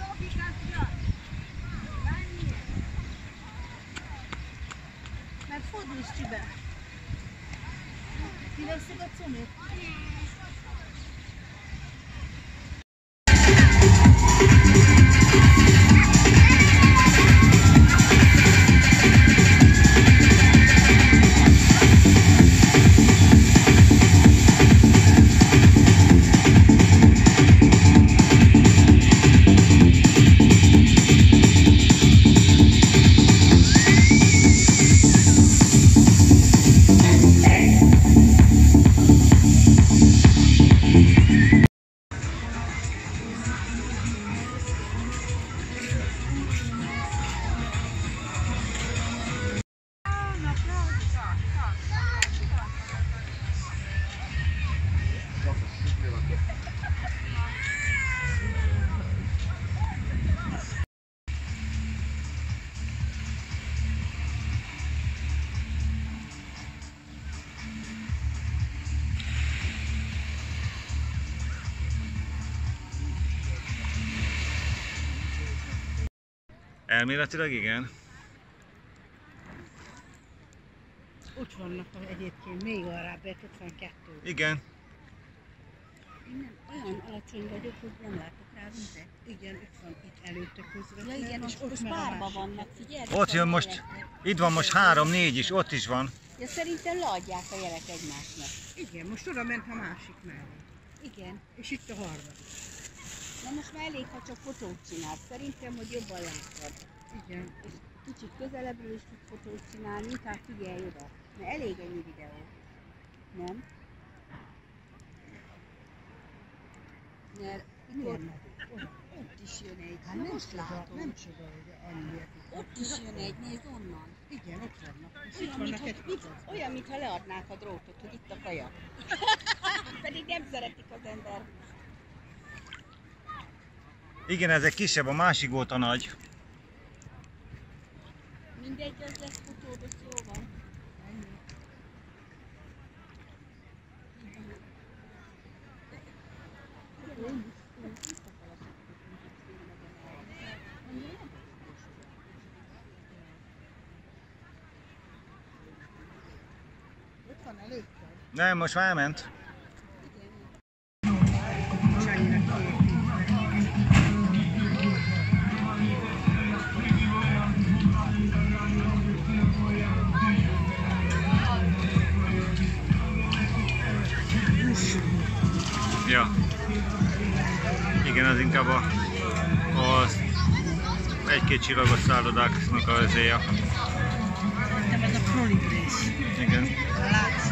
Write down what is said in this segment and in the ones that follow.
Mert fordulj Csibe! Kiveszed a cumit? Elméletileg igen. Ott vannak egyébként még arrább, 52. Igen. Én nem olyan alacsony vagyok, hogy nem látok rá vizet. Igen, ott van itt előtte közvetlenül. Ja igen, és ott párban vannak, figyelj. Ott jön most, itt van most 3-4 is, ott is van. Ja, szerintem leadják a jelek egymásnak. Igen, most oda ment a másik mellé. Igen. És itt a harmadik. Na most már elég, ha csak fotót csinálsz. Szerintem, hogy jobban látod. Igen. És kicsit közelebbről is tudsz fotót csinálni, inkább figyelj oda. Mert elég ennyi videó. Nem? Mert ott is jön egy. Hát nem most látom. Nem csoda, hogy ennyi. Ott is jön egy, nézd onnan. Igen, ott vannak. Olyan, mintha leadnák a drótot, hogy itt a kaja. Pedig nem szeretik az ember. Igen, ez egy kisebb, a másik volt a nagy. Mindegy, az lesz fotóba, jó van. Ott van elég? Nem, most már elment. Ja. Igen, az inkább az egy-két csillagos szállodáknak a vezéje. Nem ez a prolib rész. Igen. Látsz?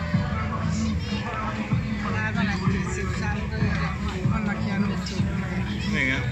Talán van egy szép szálloda, vannak ilyen utcók. Igen.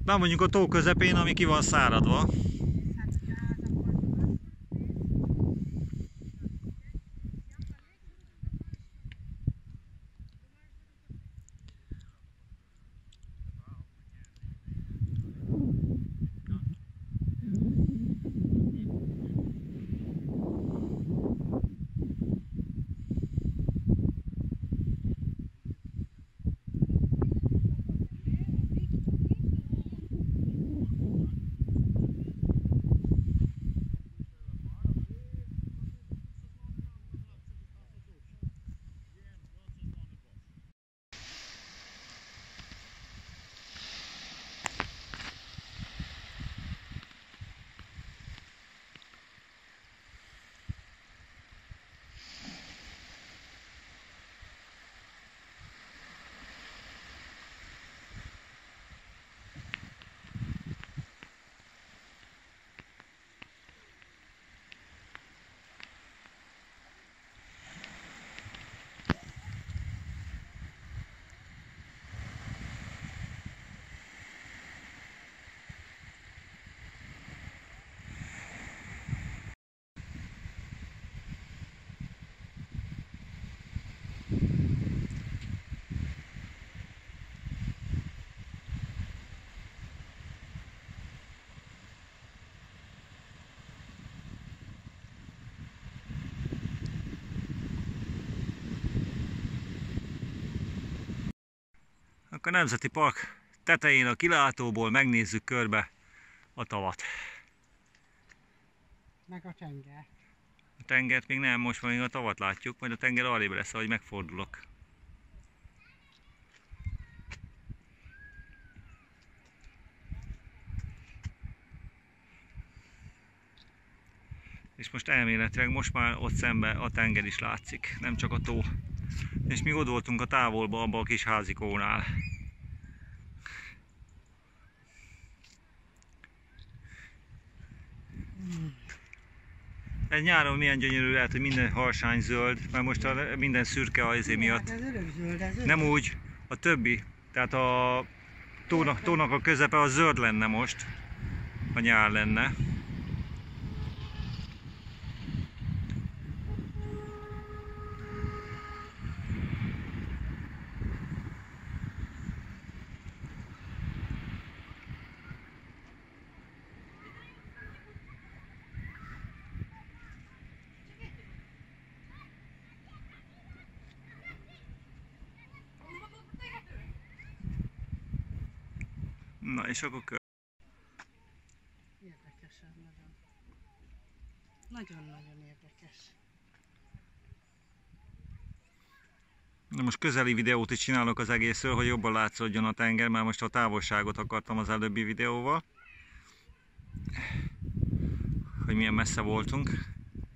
Na mondjuk a tó közepén, ami ki van száradva. Akkor a Nemzeti Park tetején a kilátóból megnézzük körbe a tavat. Meg a tenger. A tengert még nem, most még a tavat látjuk, majd a tenger arrébb lesz, ahogy megfordulok. És most elméletileg most már ott szemben a tenger is látszik, nem csak a tó. És mi ott voltunk a távolba, abban a kis házikónál. Ez nyáron milyen gyönyörű lehet, hogy minden harsány zöld, mert most minden szürke az miatt. Ez örökzöld, ez Nem úgy, a többi, tehát a tónak a közepe az zöld lenne most, ha nyár lenne. Na és akkor érdekes ez nagyon. Nagyon-nagyon érdekes. Na most közeli videót is csinálok az egészről, hogy jobban látszódjon a tenger, mert most a távolságot akartam az előbbi videóval. Hogy milyen messze voltunk.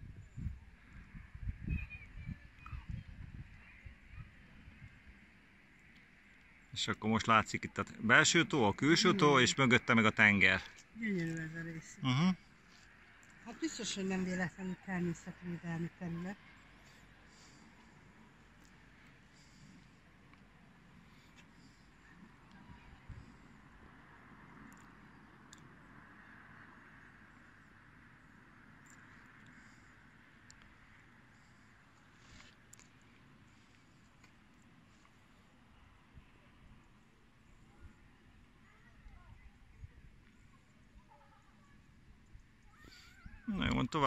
És akkor most látszik itt a belső tó, a külső tó, és mögötte meg a tenger. Gyönyörű ez a rész. Hát biztos, hogy nem véletlenül természetvédelmi terület. Na jó, tovább.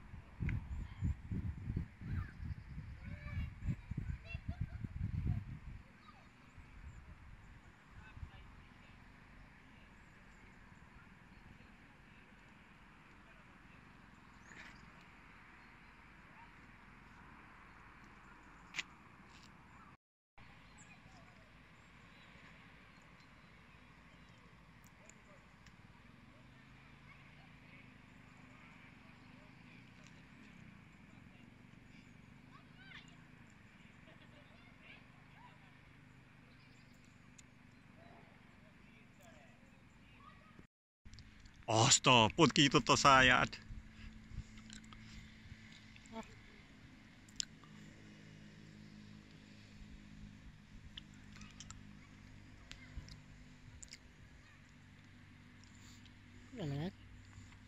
Azt a pont kinyitotta a száját.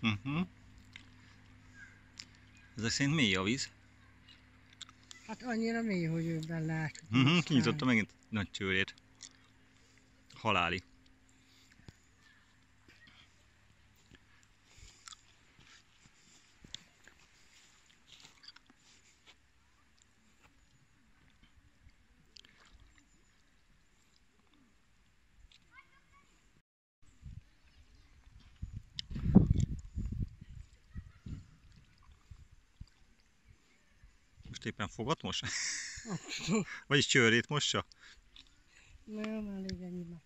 Ezek szerint mély a víz. Hát annyira mély, hogy ő benne át. Kinyitotta megint nagy csőrét. Haláli. Most éppen fogat most? Vagyis csőrét mossa? Nem, elég ennyi már.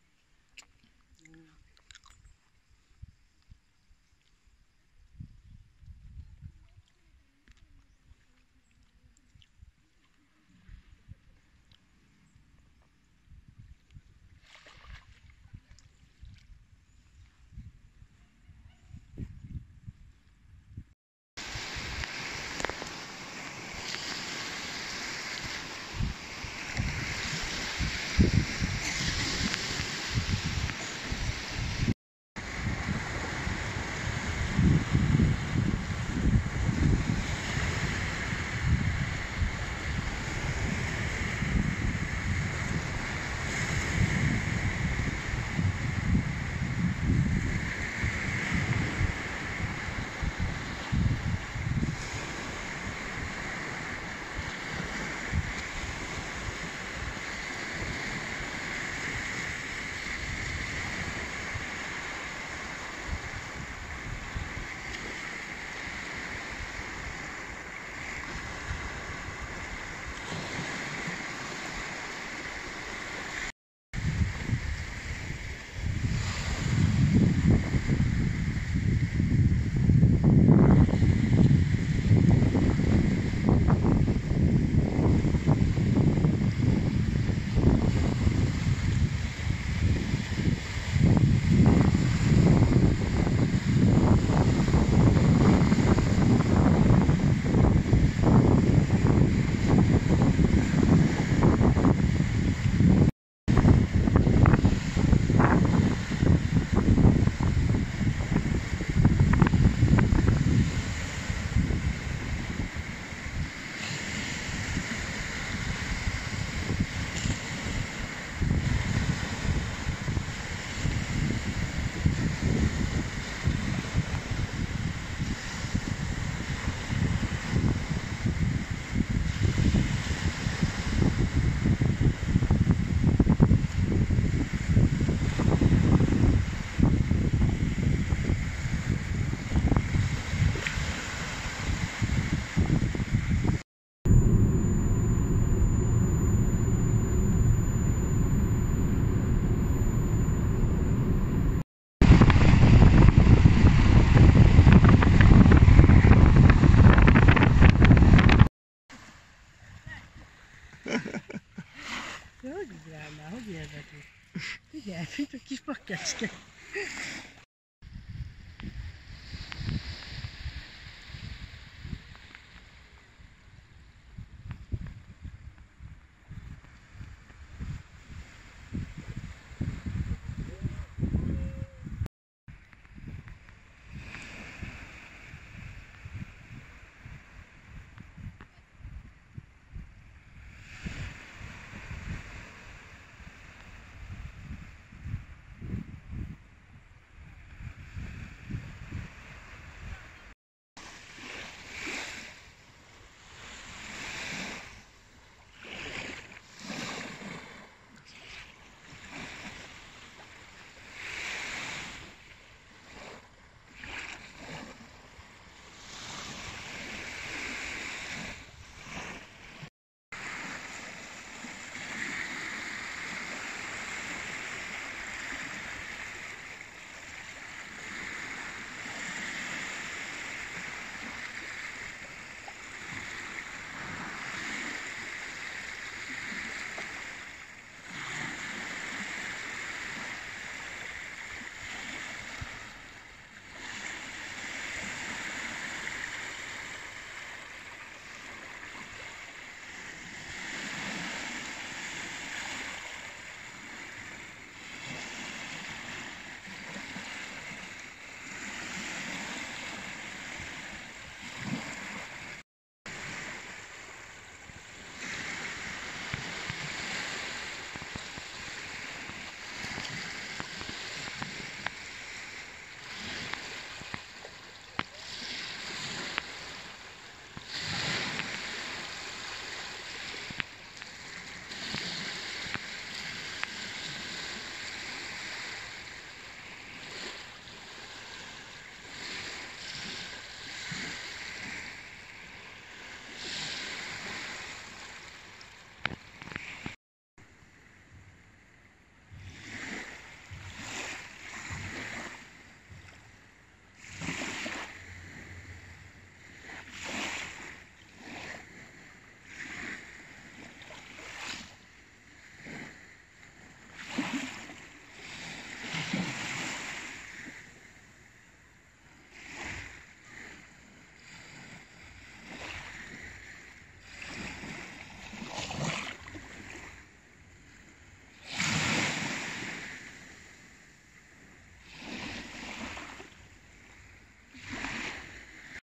Hogy ugrálnál? Hogy érdekli? Figyelj, mint a kis pakkecske.